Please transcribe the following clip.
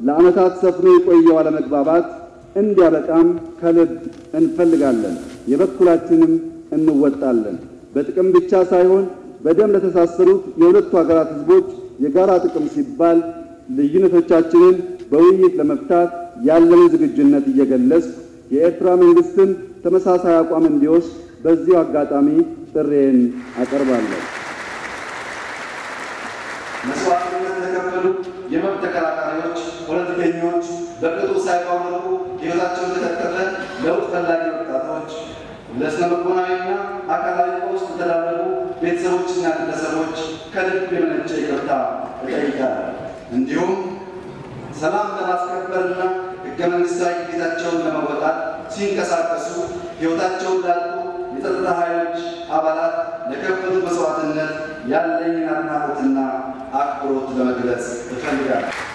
ለዓመታት ሰፍኖ የቆየው አለመግባባት እንዲያበቃም ከልብ እንፈልጋለን። የበኩላችንም እንወጣለን። በጥቅም ብቻ ሳይሆን በደም ለተሳሰሩት የሁለቱ ሀገራት ህዝቦች የጋራ ጥቅም ሲባል ልዩነቶቻችንን በውይይት ለመፍታት ያለንን ዝግጁነት እየገለጽ የኤርትራ መንግስትን ተመሳሳይ አቋም እንዲወስድ በዚሁ አጋጣሚ ጥሬን አቀርባለሁ። መስዋዕትነት የተከፈሉ የመብት ተከራካሪዎች፣ ፖለቲከኞች፣ በቅጡ ሳይቋረጡ ሕይወታቸውን የተከፈለ ለውጥ ፈላጊ ወጣቶች፣ ለስነ ልቦናዊና አካላዊ ቀውስ የተዳረጉ ቤተሰቦችና ግለሰቦች ከልብ የመነጨ ይቅርታ እጠይቃለሁ። እንዲሁም ሰላም ለማስከበርና ሕገ መንግሥታዊ ግዴታቸውን ለመወጣት ሲንቀሳቀሱ ሕይወታቸውን ላጡ የጸጥታ ኃይሎች አባላት ለከፈሉት መስዋዕትነት ያለኝን አድናቆትና አክብሮት ለመግለጽ እፈልጋለሁ።